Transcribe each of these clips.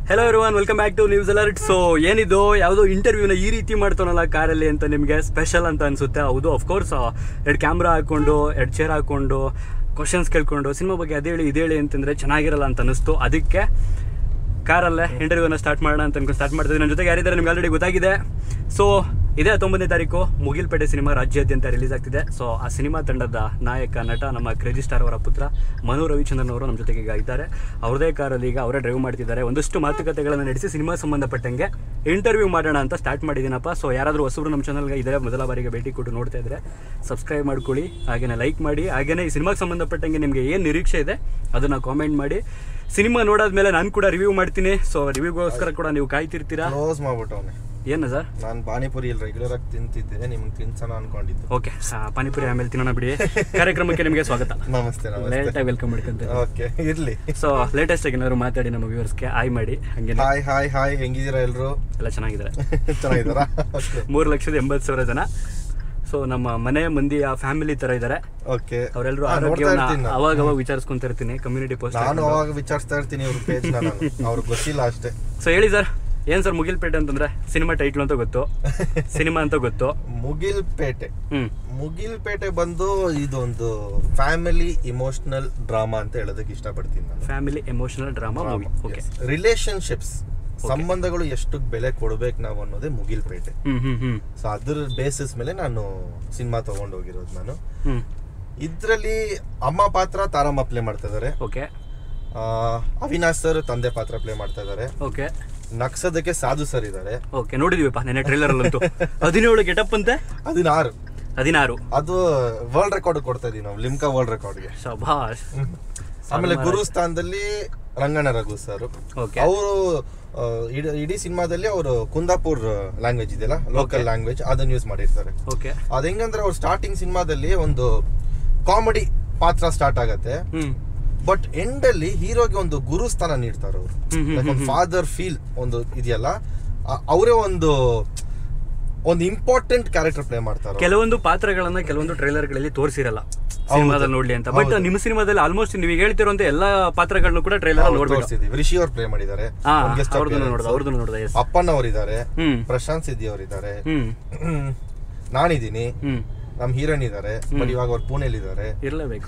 Hello everyone, welcome back to news alert. So ಏನಿದು ಯಾವುದೋ ಇಂಟರ್ವ್ಯೂನ ಈ ರೀತಿ ಮಾಡ್ತಾನಲ್ಲ ಕಾರಲ್ಲಿ ಅಂತ ನಿಮಗೆ ಸ್ಪೆಷಲ್ ಅಂತ ಅನಿಸುತ್ತೆ. ಹೌದು, ಅಫ್ಕೋರ್ಸ್ ಎರಡು ಕ್ಯಾಮ್ರಾ ಹಾಕ್ಕೊಂಡು ಎರಡು ಚೇರ್ ಹಾಕ್ಕೊಂಡು ಕ್ವಶನ್ಸ್ ಕೇಳ್ಕೊಂಡು ಸಿನಿಮಾ ಬಗ್ಗೆ ಅದೇಳಿ ಇದೇಳಿ ಅಂತಂದರೆ ಚೆನ್ನಾಗಿರಲ್ಲ ಅಂತ ಅನ್ನಿಸ್ತು. ಅದಕ್ಕೆ ಕಾರಲ್ಲೇ ಇಂಟರ್ವ್ಯೂನ ಸ್ಟಾರ್ಟ್ ಮಾಡೋಣ ಅಂತ ಅನ್ಕೊಂಡು ಸ್ಟಾರ್ಟ್ ಮಾಡ್ತಿದ್ದೆ. ನನ್ನ ಜೊತೆಗೆ ಯಾರಿದ್ದಾರೆ ನಿಮ್ಗೆ ಆಲ್ರೆಡಿ ಗೊತ್ತಾಗಿದೆ. ಸೊ ಇದೇ 19ನೇ ತಾರೀಕು ಮುಗಿಲ್ಪೇಟೆ ಸಿನಿಮಾ ರಾಜ್ಯಾದ್ಯಂತ ರಿಲೀಸ್ ಆಗ್ತಿದೆ. ಸೊ ಆ ಸಿನಿಮಾ ತಂಡದ ನಾಯಕ ನಟ ನಮ್ಮ ಕ್ರೇಜಿ ಸ್ಟಾರ್ ಅವರ ಪುತ್ರ ಮನು ರವಿಚಂದ್ರನ್ ಅವರು ನಮ್ಮ ಜೊತೆಗೆ ಈಗ ಇದ್ದಾರೆ. ಅವ್ರದೇ ಕಾರಲ್ಲಿ ಈಗ ಅವರೇ ಡ್ರೈವ್ ಮಾಡ್ತಿದ್ದಾರೆ. ಒಂದಷ್ಟು ಮಾತುಕತೆಗಳನ್ನು ನಡೆಸಿ ಸಿನಿಮಾ ಸಂಬಂಧಪಟ್ಟಂಗೆ ಇಂಟರ್ವ್ಯೂ ಮಾಡೋಣ ಅಂತ ಸ್ಟಾರ್ಟ್ ಮಾಡಿದ್ದೀನಪ್ಪ. ಸೊ ಯಾರಾದರೂ ಹೊಸಬ್ರು ನಮ್ಮ ಚಾನಲ್ಗೆ ಇದೇ ಮೊದಲ ಬಾರಿಗೆ ಭೇಟಿ ಕೊಟ್ಟು ನೋಡ್ತಾ ಇದ್ದರೆ ಸಬ್ಸ್ಕ್ರೈಬ್ ಮಾಡ್ಕೊಳ್ಳಿ, ಹಾಗೆಯೇ ಲೈಕ್ ಮಾಡಿ, ಹಾಗೆಯೇ ಈ ಸಿನಿಮಾಗೆ ಸಂಬಂಧಪಟ್ಟಂಗೆ ನಿಮಗೆ ಏನು ನಿರೀಕ್ಷೆ ಇದೆ ಅದನ್ನು ಕಾಮೆಂಟ್ ಮಾಡಿ. ಸಿನಿಮಾ ನೋಡಾದ್ಮೇಲೆ ನಾನು ಕೂಡ ರಿವ್ಯೂ ಮಾಡ್ತೀನಿ. ಸೊ ರಿವ್ಯೂಗೋಸ್ಕರ ಕೂಡ ನೀವು ಕಾಯ್ತಿರ್ತೀರಾ. ಕ್ಲೋಸ್ ಮಾಡ್ಬಿಟ್ಟವನೆ. ಏನು ಸರ್? ನಾನು ಪಾನಿಪುರಿ ಇಲ್ಲಿ ರೆಗ್ಯುಲರ್ ಆಗಿ ತಿಂತಿದ್ದೆ, ನಿಮ್ಗೆ ತಿನ್ಸೋಣ ಅನ್ಕೊಂಡಿದ್ದೆ. ಓಕೆ, ಪಾನಿಪುರಿ ಆಮೇಲೆ ತಿನ್ನೋಣ ಬಿಡಿ. ಕಾರ್ಯಕ್ರಮಕ್ಕೆ ನಿಮಗೆ ಸ್ವಾಗತ. ನಮಸ್ತೆ. ಲೇಟಾಗಿ ವೆಲ್ಕಮ್ ಮಾಡ್ಕೊಂತ. ಓಕೆ, ಇರ್ಲಿ. ಸೊ ಲೇಟೆಸ್ಟ್ ಆಗಿ ಏನಾದ್ರು ಮಾತಾಡಿ ನಮ್ಮ ವ್ಯೂವರ್ಸ್ಗೆ ಹಾಯ್ ಮಾಡಿ. ಹಂಗೆ ಹಾಯ್ ಹಾಯ್ ಹಾಯ್, ಹೆಂಗಿದ್ದೀರಾ ಎಲ್ಲರೂ? ಎಲ್ಲ ಚೆನ್ನಾಗಿದ್ದಾರೆ. ಚೆನ್ನಾಗಿದ್ದಾರಾ? 3,80,000 ಜನ. ಸೊ ನಮ್ಮ ಮನೆ ಮಂದಿ ಆ ಫ್ಯಾಮಿಲಿ ತರ ಇದ್ದಾರೆ. ಓಕೆ, ಅವರೆಲ್ಲರೂ ಆರೋಗ್ಯವನ್ನು ಅವಾಗ ವಿಚಾರಿಸ್ಕೊಂತ ಇರ್ತೀನಿ, ಕಮ್ಯುನಿಟಿ ಪೋಸ್ಟ್ ನಾನು ಅವಾಗ ವಿಚಾರಿಸ್ತಾ ಇರ್ತೀನಿ ಇವ್ರ ಪೇಜ್. ಅವ್ರಿಗೆ ಗೊತ್ತಿಲ್ಲ ಅಷ್ಟೇ. ಸೊ ಹೇಳಿ ಸರ್, ಏನ್ ಸರ್ ಮುಗಿಲ್ಪೇಟೆ ಅಂತಂದ್ರೆ? ಸಿನಿಮಾ ಟೈಟ್ಲ್ ಅಂತ ಗೊತ್ತು, ಸಿನಿಮಾ ಅಂತ ಗೊತ್ತು. ಮುಗಿಲ್ಪೇಟೆ ಮುಗಿಲ್ಪೇಟೆ ಬಂದು ಇದೊಂದು ಫ್ಯಾಮಿಲಿ ಇಮೋಷನಲ್ ಡ್ರಾಮಾ ಅಂತ ಹೇಳೋದಕ್ಕೆ ಇಷ್ಟಪಡ್ತೀನಿ ನಾನು. Family emotional drama movie. Okay, relationships, ಸಂಬಂಧಗಳು ಎಷ್ಟು ಬೆಲೆ ಕೊಡ್ಬೇಕು ನಾವು ಅನ್ನೋದೇ ಮುಗಿಲ್ಪೇಟೆ. ಸೊ ಅದ್ರ ಬೇಸಿಸ್ ಮೇಲೆ ನಾನು ಸಿನಿಮಾ ತಗೊಂಡು ಹೋಗಿರೋದು. ನಾನು ಇದ್ರಲ್ಲಿ ಅಮ್ಮ ಪಾತ್ರ ತಾರಮ್ಮ ಪ್ಲೇ ಮಾಡ್ತಾ ಇದಾರೆ. ಓಕೆ, ಅವಿನಾಶ್ ಸರ್ ತಂದೆ ಪಾತ್ರ ಪ್ಲೇ ಮಾಡ್ತಾ ಇದಾರೆ. ಓಕೆ, ನಕ್ಸದಕ್ಕೆ ಸಾಧು ಸರ್ ಇದಾರೆ. ಓಕೆ, ನೋಡಿದೀವಪ್ಪ ನೆನ್ನೆ ಟ್ರೈಲರ್ ಅಲ್ಲಂತೂ. 17 ಗೆಟಪ್ ಅಂತೆ. 16 ಅದು ವರ್ಲ್ಡ್ ರೆಕಾರ್ಡ್ ಕೊಡ್ತಾ ಇದೀವಿ ನಾವು, ಲಿಮ್ಕಾ ವರ್ಲ್ಡ್ ರೆಕಾರ್ಡ್ಗೆ. ಶಭಾಷ್. ಆಮೇಲೆ ಗುರು ಸ್ಥಾನದಲ್ಲಿ ರಂಗಣ್ಣ ರಘು ಸರ್. ಅವರು ಇಡೀ ಸಿನಿಮಾದಲ್ಲಿ ಅವರು ಕುಂದಾಪುರ್ ಲ್ಯಾಂಗ್ವೇಜ್ ಇದೆಯಲ್ಲ, ಲೋಕಲ್ ಲ್ಯಾಂಗ್ವೇಜ್, ಅದನ್ನ ಯೂಸ್ ಮಾಡಿರ್ತಾರೆ. ಅದ ಹೆಂಗಂದ್ರೆ ಅವ್ರು ಸ್ಟಾರ್ಟಿಂಗ್ ಸಿನಿಮಾದಲ್ಲಿ ಒಂದು ಕಾಮಿಡಿ ಪಾತ್ರ ಸ್ಟಾರ್ಟ್ ಆಗತ್ತೆ, ಬಟ್ ಎಂಡ್ ಅಲ್ಲಿ ಹೀರೋಗೆ ಒಂದು ಗುರು ಸ್ಥಾನ ನೀಡ್ತಾರೆ ಅವರು. ಒಂದು ಫಾದರ್ ಫೀಲ್ ಒಂದು ಇದೆಯಲ್ಲ, ಅವರೇ ಒಂದು ಇಂಪಾರ್ಟೆಂಟ್ ಕ್ಯಾರೆಕ್ಟರ್ ಪ್ಲೇ ಮಾಡ್ತಾರೆ. ಕೆಲವೊಂದು ಪಾತ್ರಗಳನ್ನ ಕೆಲವೊಂದು ಟ್ರೈಲರ್ ಗಳಲ್ಲಿ ತೋರಿಸಿರಲ್ಲ ಸಿನಿಮಾದಲ್ಲಿ ನೋಡ್ಲಿ ಅಂತ. ಬಟ್ ನಿಮ್ಮ ಸಿನಿಮಾದಲ್ಲಿ ಆಲ್ಮೋಸ್ಟ್ ನೀವು ಹೇಳ್ತಿರುವಂತ ಎಲ್ಲಾ ಪಾತ್ರಗಳನ್ನು ಕೂಡ ಟ್ರೈಲರ್ ನೋಡ್ತೀವಿ. ರಿಷಿ ಅವ್ರು ಪ್ಲೇ ಮಾಡಿದ್ದಾರೆ, ಅವ್ರದ್ದು ನೋಡಿದೆ. ಅಪ್ಪನ್ ಅವರಿದ್ದಾರೆ, ಪ್ರಶಾಂತ್ ಸಿದ್ದಿ ಅವರಿದ್ದಾರೆ, ನಾನಿದ್ದೀನಿ, ನಮ್ ಹೀರೋಯಿನ್ ಇದಾರೆ. ಬಟ್ ಇವಾಗ ಅವ್ರು ಪುಣೆಲಿ ಇದಾರೆ, ಇರ್ಲೇಬೇಕು.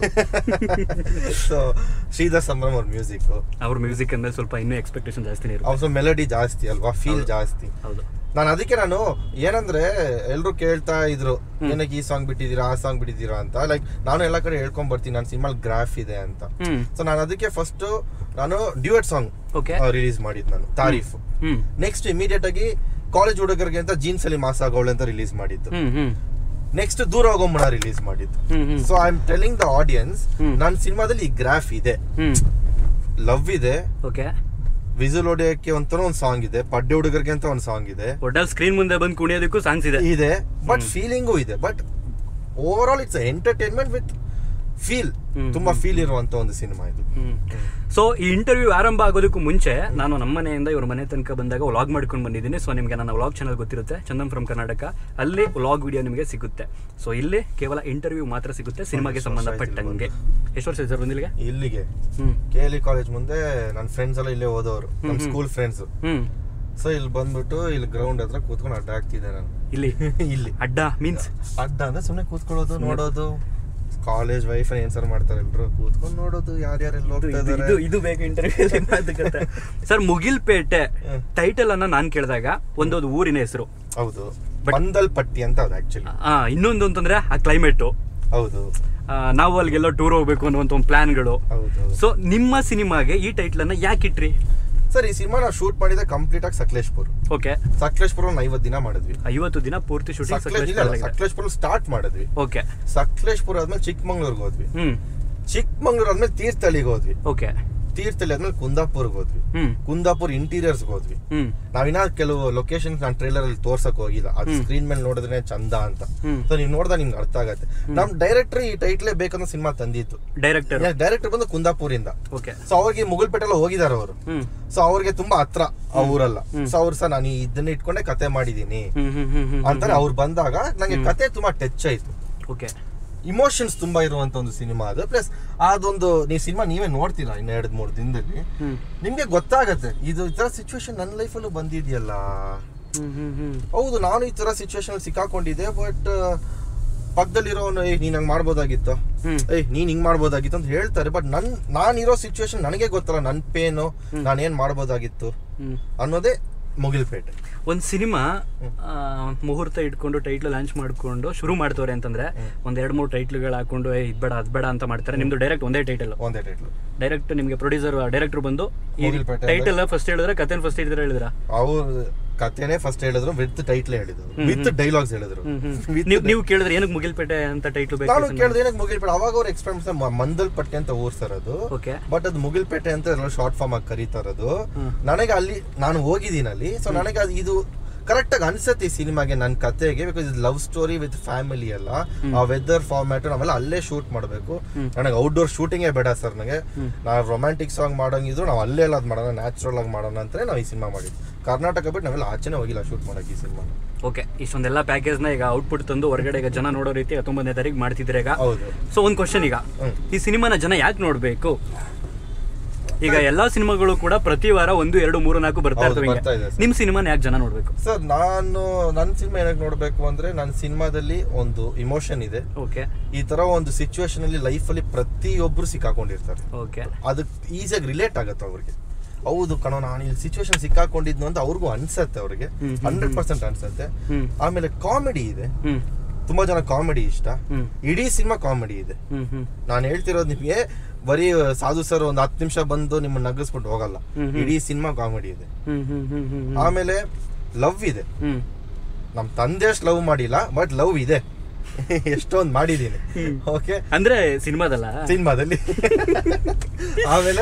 ಸೊ ಶ್ರೀಧರ್ ಸಂಭ್ರಮ್ ಅವ್ರ ಮ್ಯೂಸಿಕ್, ಅವ್ರ ಮ್ಯೂಸಿಕ್ ಅಂದ್ರೆ ಸ್ವಲ್ಪ ಇನ್ನೂ ಎಕ್ಸ್ಪೆಕ್ಟೇಷನ್ ಜಾಸ್ತಿ, ಅವ್ರ ಮೆಲಡಿ ಜಾಸ್ತಿ ಅಲ್ವಾ, ಫೀಲ್ ಜಾಸ್ತಿ. ಹೌದು. ನಾನು ಏನಂದ್ರೆ ಎಲ್ರು ಕೇಳ್ತಾ ಇದ್ರು, ಏನಕ್ಕೆ ಈ ಸಾಂಗ್ ಬಿಟ್ಟಿದ್ದೀರಾ, ಆ ಸಾಂಗ್ ಬಿಟ್ಟಿದ್ದೀರಾ ಅಂತ. ಲೈಕ್ ನಾನು ಎಲ್ಲಾ ಕಡೆ ಹೇಳ್ಕೊಂಡ್ ಬರ್ತೀನಿ ನನ್ನ ಸಿನಿಮಾ ಗ್ರಾಫ್ ಇದೆ ಅಂತ. ಸೊ ನಾನು ಅದಕ್ಕೆ ಫಸ್ಟ್ ನಾನು ಡ್ಯೂಯೆಟ್ ಸಾಂಗ್ ರಿಲೀಸ್ ಮಾಡಿದ್, ನಾನು ತಾರೀಫ್. ನೆಕ್ಸ್ಟ್ ಇಮಿಡಿಯೇಟ್ ಆಗಿ ಕಾಲೇಜ್ ಹುಡುಗರಿಗೆ ಅಂತ ಜೀನ್ಸ್ ಅಲ್ಲಿ ಮಾಸ್ ಆಗೋಳೆ ಅಂತ ರಿಲೀಸ್ ಮಾಡಿದ್ದು. ನೆಕ್ಸ್ಟ್ ದೂರ ಹೋಗೋಮಣ ರಿಲೀಸ್ ಮಾಡಿದ್ದು. So I am telling the audience, ನನ್ನ ಸಿನಿಮಾದಲ್ಲಿ ಈ ಗ್ರಾಫ್ ಇದೆ, ಲವ್ ಇದೆ, ವಿಸುಲ್ ಹೊಡೆಯಕ್ಕೆ ಒಂಥರ ಒಂದು ಸಾಂಗ್ ಇದೆ, ಪಡ್ಡೆ ಹುಡುಗರಿಗೆ ಅಂತ ಒಂದು ಸಾಂಗ್ ಇದೆ, ಒಟ್ಟಲ್ಲಿ ಸ್ಕ್ರೀನ್ ಮುಂದೆ ಬಂದು ಕುಣಿಯೋದಕ್ಕೂ ಸಾಂಗ್ಸ್ ಇದೆ, ಬಟ್ ಫೀಲಿಂಗು ಇದೆ. But overall it's entertainment with feel, ತುಂಬಾ ಫೀಲ್ ಇರುವಂತ ಒಂದು ಸಿನಿಮಾ ಇದು. ಸೊ ಈ ಇಂಟರ್ವ್ಯೂ ಆರಂಭ ಆಗೋದಕ್ಕೂ ಮುಂಚೆ ನಾನು ನಮ್ಮ ಮನೆಯಿಂದ ಇವ್ರ ಮನೆ ತನಕ ಬಂದಾಗ ವ್ಲಾಗ್ ಮಾಡ್ಕೊಂಡು ಬಂದಿದ್ದೀನಿ. ಸೊ ನಿಮಗೆ ನನ್ನ ವ್ಲಾಗ್ ಚಾನಲ್ ಗೊತ್ತಿರುತ್ತೆ, ಚಂದನ್ ಫ್ರಮ್ ಕರ್ನಾಟಕ. ಅಲ್ಲಿ ವ್ಲಾಗ್ ವಿಡಿಯೋ ನಿಮಗೆ ಸಿಗುತ್ತೆ. ಸೊ ಇಲ್ಲಿ ಕೇವಲ ಇಂಟರ್ವ್ಯೂ ಮಾತ್ರ ಸಿಗುತ್ತೆ ಸಿನಿಮಾಗೆ ಸಂಬಂಧಪಟ್ಟಂಗೆ. ಎಷ್ಟು ವರ್ಷ ಸರ್ ಬಂದಿಲ್ಲಿಗೆ? ಇಲ್ಲಿಗೆ KLE ಕಾಲೇಜ್ ಮುಂದೆ ನನ್ನ ಫ್ರೆಂಡ್ಸ್ ಎಲ್ಲ ಇಲ್ಲೇ ಓದೋರು, ನಮ್ಮ ಸ್ಕೂಲ್ ಫ್ರೆಂಡ್ಸ್. ಸೊ ಇಲ್ಲಿ ಬಂದ್ಬಿಟ್ಟು ಇಲ್ಲಿ ಗ್ರೌಂಡ್ ಹತ್ರ ಕೂತ್ಕೊಂಡು ಅಡ್ಡ ಆಗ್ತಿದ್ದೆ ನಾನು. ಇಲ್ಲಿ ಅಡ್ಡ ಮೀನ್ಸ್ ಅಡ್ಡ ಅಂದ್ರೆ ಸುಮ್ಮನೆ ಕೂತ್ಕೊಳ್ಳೋದು, ನೋಡೋದು. ಕಾಲೇಜ್ ವೈಫ್ ಏನ್ಸರ್ ಮಾಡ್ತಾರೆ, ಎಲ್ರು ಕೂತ್ಕೊಂಡು ನೋಡೋದು ಯಾರ್ಯಾರೆಲ್ಲ ಹೋಗ್ತಾ ಇದ್ದಾರೆ. ಇದು ಬೇಕು ಇಂಟರ್ವ್ಯೂ. ಸರ್ ಮುಗಿಲ್ಪೇಟೆ ಟೈಟಲ್ ಅನ್ನ ನಾನ್ ಕೇಳಿದಾಗ ಒಂದೊಂದು ಊರಿನ ಹೆಸರು. ಹೌದು, ಬಂದಲ್ಪಟ್ಟಿ ಅಂತ ಅದು ಆಕ್ಚುಲಿ. ಇನ್ನೊಂದು ಅಂತಂದ್ರೆ ಆ ಕ್ಲೈಮೇಟ್. ಹೌದು, ನಾವು ಅಲ್ಲಿಗೆಲ್ಲೋ ಟೂರ್ ಹೋಗ್ಬೇಕು ಅನ್ನುವಂತ ಒಂದು ಪ್ಲಾನ್ಗಳು. ಸೊ ನಿಮ್ಮ ಸಿನಿಮಾಗೆ ಈ ಟೈಟಲ್ ಅನ್ನ ಯಾಕೆ ಇಟ್ರಿ ಸರ್? ಈ ಸಿನಿಮಾ ನಾವು ಶೂಟ್ ಮಾಡಿದೆ ಕಂಪ್ಲೀಟ್ ಆಗಿ ಸಕಲೇಶ್ಪುರ್. ಓಕೆ, ಸಕಲೇಶ್ಪುರ 50 ದಿನ ಮಾಡಿದ್ವಿ. 50 ದಿನ ಪೂರ್ತಿ ಶೂಟಿಂಗ್ ಸಕಲೇಶ್ಪುರ ಸ್ಟಾರ್ಟ್ ಮಾಡಿದ್ವಿ. ಓಕೆ, ಸಕಲೇಶ್ಪುರ ಆದ್ಮೇಲೆ ಚಿಕ್ಕಮಂಗ್ಳೂರ್ಗೆ ಹೋದ್ವಿ. ಚಿಕ್ಕಮಂಗ್ಳೂರ್ ಆದ್ಮೇಲೆ ತೀರ್ಥಹಳ್ಳಿಗೆ ಹೋದ್ವಿ. ಓಕೆ, ತೀರ್ಥಹಳ್ಳಿ ಆದ್ಮೇಲೆ ಕುಂದಾಪುರ್ಗೆ ಹೋದ್ವಿ. ಕುಂದಾಪುರ್ ಇಂಟೀರಿಯರ್ಸ್ ಹೋದ್ವಿ. ನಾವಿನ್ನ ಕೆಲವು ಲೊಕೇಶನ್ ನಾನು ಟ್ರೈಲರ್ ಅಲ್ಲಿ ತೋರ್ಸಕ್ ಹೋಗಿಲ್ಲ, ಅದು ಸ್ಕ್ರೀನ್ ಮೇಲೆ ನೋಡಿದ್ರೆ ಚಂದ ಅಂತ. ಸೊ ನೀವ್ ನೋಡಿದಾಗ ನಿಮ್ಗೆ ಅರ್ಥ ಆಗತ್ತೆ. ನಮ್ ಡೈರೆಕ್ಟರ್ ಈ ಟೈಟ್ಲೇ ಬೇಕಂತ ಸಿನಿಮಾ ತಂದಿತ್ತು. ಡೈರೆಕ್ಟರ್ ಬಂದು ಕುಂದಾಪುರಿಂದ. ಸೊ ಅವ್ರಿಗೆ ಮುಗಲ್ಪೇಟೆ ಹೋಗಿದಾರೆ ಅವರು. ಸೊ ಅವ್ರಿಗೆ ತುಂಬಾ ಹತ್ರ ಆ ಊರಲ್ಲ. ಸೊ ಅವ್ರು ಸಹ ನಾನು ಇದನ್ನ ಇಟ್ಕೊಂಡೆ ಕತೆ ಮಾಡಿದೀನಿ ಅಂತಾರೆ. ಅವ್ರು ಬಂದಾಗ ನಂಗೆ ಕತೆ ತುಂಬಾ ಟಚ್ ಆಯ್ತು. ಇಮೋಷನ್ಸ್ ತುಂಬಾ ಇರುವಂತ ಒಂದು ಸಿನಿಮಾ ಅದು. ಪ್ಲಸ್ ಅದೊಂದು ನೀವು ಸಿನಿಮಾ ನೀವೇ ನೋಡ್ತೀರಾ ಇನ್ನು 2-3 ದಿನದಲ್ಲಿ ನಿಮ್ಗೆ ಗೊತ್ತಾಗತ್ತೆ ಇದು ಈ ತರ ಸಿಚುವೇಶನ್ ನನ್ನ ಲೈಫಲ್ಲೂ ಬಂದಿದೆಯಲ್ಲ. ಹೌದು, ನಾನು ಈ ತರ ಸಿಚುವೇಶನ್ ಸಿಕ್ಕಾಕೊಂಡಿದ್ದೆ. ಬಟ್ ಪಕ್ಕದಲ್ಲಿರೋನು ನೀನ್ ಹಂಗ್ ಮಾಡ್ಬೋದಾಗಿತ್ತು, ನೀನ್ ಹಿಂಗ್ ಮಾಡ್ಬೋದಾಗಿತ್ತು ಅಂತ ಹೇಳ್ತಾರೆ. ಬಟ್ ನಾನಿರೋ ಸಿಚುವೇಶನ್ ನನಗೆ ಗೊತ್ತಲ್ಲ, ನನ್ ಪೇನು ನಾನೇನ್ ಮಾಡ್ಬೋದಾಗಿತ್ತು ಅನ್ನೋದೇ ಮುಗಿಲ್ಪೇಟೆ. ಒಂದು ಸಿನಿಮಾ ಮುಹೂರ್ತ ಇಟ್ಕೊಂಡು ಟೈಟ್ಲ್ ಲಾಂಚ್ ಮಾಡ್ಕೊಂಡು ಶುರು ಮಾಡ್ತವ್ರೆ ಅಂತಂದ್ರೆ 1-2-3 ಟೈಟ್ಲ್ಗಳು ಹಾಕೊಂಡು ಇದ್ ಬೇಡ ಅದ್ ಬೇಡ ಅಂತ ಮಾಡ್ತಾರೆ. ನಿಮ್ದು ಡೈರೆಕ್ಟ್ ಒಂದೇ ಟೈಟಲ್ ಡೈರೆಕ್ಟ್ ನಿಮ್ಗೆ ಪ್ರೊಡ್ಯೂಸರ್ ಡೈರೆಕ್ಟರ್ ಬಂದು ಟೈಟಲ್ ಫಸ್ಟ್ ಹೇಳಿದ್ರೆ ಕಥೆನ ಫಸ್ಟ್ ಹೇಳಿದ್ರ ಅವ್ರು ಕಥೆನೇ ಫಸ್ಟ್ ಹೇಳಿದ್ರು, ವಿತ್ ಟೈಟ್ಲ್ ಹೇಳಿದ್ರು, ವಿತ್ ಡೈಲಾಗ್ಸ್ ಹೇಳಿದ್ರು. ನೀವು ಕೇಳಿದ್ರೆ ಏನಕ್ಕೆ ಮುಗಿಲ್ಪೇಟೆ ಅಂತ ಟೈಟ್ಲ್ ಬೇಕು? ನಾನು ಕೇಳಿದ್ರೆ ಏನಕ್ಕೆ ಮುಗಿಲ್ಪೇಟೆ, ಅವಾಗ ಅವ್ರು ಎಕ್ಸ್ಪೆರಿಮೆಂಟ್ಸ್ ಮಂದಲ್ಪಟ್ಟೆ ಅಂತ ಊರ್ಸರೋದು, ಬಟ್ ಅದು ಮುಗಿಲ್ಪೇಟೆ ಅಂತ ಎಲ್ಲ ಶಾರ್ಟ್ ಫಾರ್ಮ್ ಆಗಿ ಕರೀತಾರದು. ನನಗೆ ಅಲ್ಲಿ ನಾನು ಹೋಗಿದ್ದೀನಿ ಅಲ್ಲಿ, ಸೊ ನನಗೆ ಅದು ಇದು ಕರೆಕ್ಟ್ ಆಗಿ ಅನ್ಸತ್ತೆ ಈ ಸಿನಿಮಾಗೆ, ನನ್ನ ಕತೆಗೆ. ಬಿಕಾಸ್ ಇದು ಲವ್ ಸ್ಟೋರಿ ವಿತ್ ಫ್ಯಾಮಿಲಿ ಅಲ್ಲ, ಆ ವೆದರ್ ಫಾರ್ಮ್ಯಾಟ್ ನಾವೆಲ್ಲ ಅಲ್ಲೇ ಶೂಟ್ ಮಾಡಬೇಕು. ನನಗೆ ಔಟ್ಡೋರ್ ಶೂಟಿಂಗೇ ಬೇಡ ಸರ್. ನನಗೆ ನಾವು ರೊಮ್ಯಾಂಟಿಕ್ ಸಾಂಗ್ ಮಾಡೋಂಗಿದ್ರು ನಾವು ಅಲ್ಲೇ ಎಲ್ಲ ಅದು ಮಾಡೋಣ, ನ್ಯಾಚುರಲ್ ಆಗಿ ಮಾಡೋಣ ಅಂತ ನಾವು ಈ ಸಿನಿಮಾ ಮಾಡಿದ್ವಿ. ಕರ್ನಾಟಕ ಬಿಟ್ಟು ನಾವೆಲ್ಲ ಆಚೆನೇ ಹೋಗಿಲ್ಲ ಶೂಟ್ ಮಾಡೋಕೆ ಈ ಸಿನಿಮಾ. ಓಕೆ, ಇಷ್ಟೊಂದೆಲ್ಲ ಪ್ಯಾಕೇಜ್ನ ಈಗ ಔಟ್ಪುಟ್ ತಂದು ಹೊರಗಡೆ ಈಗ ಜನ ನೋಡೋ ರೀತಿ 19ನೇ ತಾರೀಕು ಮಾಡ್ತಿದ್ರೆ ಈಗ. ಹೌದು. ಸೊ ಒಂದು ಕ್ವಶನ್, ಈಗ ಈ ಸಿನಿಮಾನ ಜನ ಯಾಕೆ ನೋಡ್ಬೇಕು? ಈಗ ಎಲ್ಲಾ ಸಿನಿಮಾಗಳು ಕೂಡ ಪ್ರತಿ ವಾರ 1, 2, 3, 4 ಬರ್ತಾ ಇರ್ತವೆ. ನಿಮ್ ಸಿನಿಮಾನ ಯಾಕೆ ಜನ ನೋಡ್ಬೇಕು ಸರ್? ನನ್ನ ಸಿನಿಮಾ ಏನಕ್ಕೆ ನೋಡ್ಬೇಕು ಅಂದ್ರೆ, ನನ್ನ ಸಿನಿಮಾದಲ್ಲಿ ಒಂದು ಇಮೋಷನ್ ಇದೆ. ಓಕೆ, ಈ ತರ ಒಂದು ಸಿಚುವೇಶನ್ ಅಲ್ಲಿ ಲೈಫ್ ಅಲ್ಲಿ ಪ್ರತಿಯೊಬ್ರು ಸಿಕ್ಕಾಕೊಂಡಿರ್ತಾರೆ. ಓಕೆ, ಅದಕ್ಕೆ ಈಸಿಯಾಗಿ ರಿಲೇಟ್ ಆಗುತ್ತೆ ಅವ್ರಿಗೆ. ಹೌದು ಕಣೋ, ನಾನು ಇಲ್ಲಿ ಸಿಚುವೇಶನ್ ಸಿಕ್ಕಾಕೊಂಡಿದ್ನು ಅಂತ ಅವ್ರಿಗೂ ಅನ್ಸತ್ತೆ, ಅವ್ರಿಗೆ 100% ಅನ್ಸತ್ತೆ. ಆಮೇಲೆ ಕಾಮಿಡಿ ಇದೆ, ತುಂಬಾ ಜನ ಕಾಮಿಡಿ ಇಷ್ಟ. ಇಡೀ ಸಿನಿಮಾ ಕಾಮಿಡಿ ಇದೆ. ನಾನು ಹೇಳ್ತಿರೋದು ನಿಮ್ಗೆ ಬರೀ ಸಾಧು ಸರ್ ಒಂದು 10 ನಿಮಿಷ ಬಂದು ನಿಮ್ಮನ್ನ ನಗಿಸ್ಬಿಟ್ಟು ಹೋಗಲ್ಲ. ಇಡೀ ಸಿನಿಮಾ ಕಾಮಿಡಿ ಇದೆ. ಆಮೇಲೆ ಲವ್ ಇದೆ. ನಮ್ ತಂದೆ ಅಷ್ಟು ಲವ್ ಮಾಡಿಲ್ಲ, ಬಟ್ ಲವ್ ಇದೆ, ಎಷ್ಟೊಂದು ಮಾಡಿದೀನಿ. ಓಕೆ, ಅಂದ್ರೆ ಸಿನಿಮಾದಲ್ಲಿ ಆಮೇಲೆ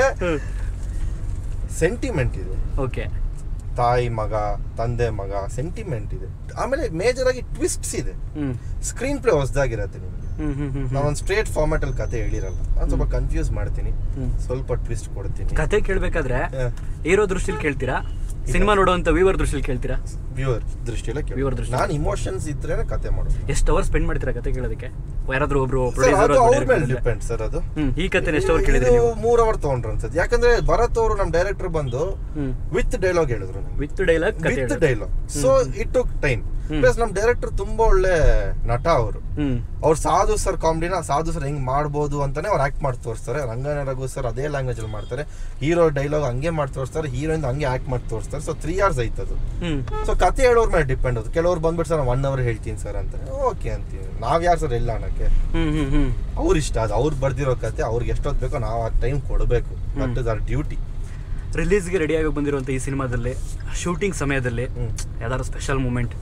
ಸೆಂಟಿಮೆಂಟ್ ಇದೆ. ಓಕೆ, ತಾಯಿ ಮಗ, ತಂದೆ ಮಗ, ಸೆಂಟಿಮೆಂಟ್ ಇದೆ. ಆಮೇಲೆ ಮೇಜರ್ ಆಗಿ ಟ್ವಿಸ್ಟ್ಸ್ ಇದೆ. ಸ್ಕ್ರೀನ್ ಪ್ಲೇ ಹೊಸದಾಗಿರತ್ತೆ ನಿಮ್ಗೆ. ನಾನೊಂದು ಸ್ಟ್ರೇಟ್ ಫಾರ್ಮ್ಯಾಟ್ ಅಲ್ಲಿ ಕತೆ ಹೇಳಿರಲ್ಲ, ನಾನು ಸ್ವಲ್ಪ ಕನ್ಫ್ಯೂಸ್ ಮಾಡ್ತೀನಿ, ಸ್ವಲ್ಪ ಟ್ವಿಸ್ಟ್ ಕೊಡ್ತೀನಿ. ಕತೆ ಕೇಳ್ಬೇಕಾದ್ರೆ ಹೀರೋ ದೃಷ್ಟಿಲಿ ಕೇಳ್ತೀರಾ, ಸಿನಿಮಾ ನೋಡುವಂತ ವ್ಯೂವರ್ ದೃಷ್ಟಿಲಿ ಕೇಳ್ತೀರಾ? ವ್ಯೂವರ್ ದೃಷ್ಟಿಯಲ್ಲ, ನಾನು ಇಮೋಷನ್ಸ್ ಇದ್ರೆ ಕತೆ ಮಾಡೋದು. ಎಷ್ಟು ಅವರ್ ಸ್ಪೆಂಡ್ ಮಾಡ್ತೀರಾ ಕತೆ ಕೇಳೋದಕ್ಕೆ? ಯಾರಾದ್ರೂ ಒಬ್ರು ಅವ್ರ ಮೇಲೆ ಡಿಪೆಂಡ್ ಸರ್. ಅದು ಈ ಕತೆ ಎಷ್ಟು ಅವರ್ ಕೇಳಿದ್ರಿ? 3 ಅವರ್ ತಗೊಂಡ್ರು ಅನ್ಸುತ್ತೆ. ಯಾಕಂದ್ರೆ ಭರತ್ ಅವರು ನಮ್ ಡೈರೆಕ್ಟರ್ ಬಂದು ವಿತ್ ಡೈಲಾಗ್ ಹೇಳಿದ್ರು. With dialogue, so it took time. Plus ನಮ್ ಡೈರೆಕ್ಟರ್ ತುಂಬಾ ಒಳ್ಳೆ ನಟ. ಅವ್ರು ಸಾಧು ಸರ್ ಕಾಮಿಡಿನ ಸಾಧು ಸರ್ ಹೆಂಗ್ ಮಾಡ್ಬೋದು ಅಂತಾನೆ ಅವ್ರು ಆಕ್ಟ್ ಮಾಡಿ ತೋರಿಸ್ತಾರೆ. ರಂಗನ ರಘು ಸರ್ ಅದೇ ಲ್ಯಾಂಗ್ವೇಜ್ ಅಲ್ಲಿ ಮಾಡ್ತಾರೆ. ಹೀರೋ ಡೈಲಾಗ್ ಹಂಗೆ ಮಾಡಿ ತೋರಿಸ್ತಾರೆ, ಹೀರೋಯಿನ್ ಹಂಗೆ ಆಕ್ಟ್ ಮಾಡಿ ತೋರಿಸ್ತಾರೆ. So 3 hours ಆಯ್ತದು. ಸೊ ಕತೆ ಹೇಳೋರ್ ಮೇಲೆ ಡಿಪೆಂಡ್ ಅದು. ಕೆಲವ್ರು ಬಂದ್ಬಿಟ್ಟು ಸರ್ 1 hour ಹೇಳ್ತೀನಿ ಸರ್ ಅಂತ, ಓಕೆ ಅಂತೀವಿ. ನಾವ್ ಯಾರು ಸರ್ ಎಲ್ಲ ಅನ್ನಕ್ಕೆ? ಅವ್ರ ಇಷ್ಟ, ಅದು ಅವ್ರು ಬರ್ದಿರೋ ಕತೆ ಅವ್ರಿಗೆ ಎಷ್ಟೊತ್ತು ಬೇಕೋ ನಾವು ಆ ಟೈಮ್ ಕೊಡಬೇಕು. That is our duty. ರಿಲೀಸ್ಗೆ ರೆಡಿಯಾಗಿ ಬಂದಿರುವಂಥ ಈ ಸಿನಿಮಾದಲ್ಲಿ ಶೂಟಿಂಗ್ ಸಮಯದಲ್ಲಿ ಯಾವ್ದಾದ್ರು ಸ್ಪೆಷಲ್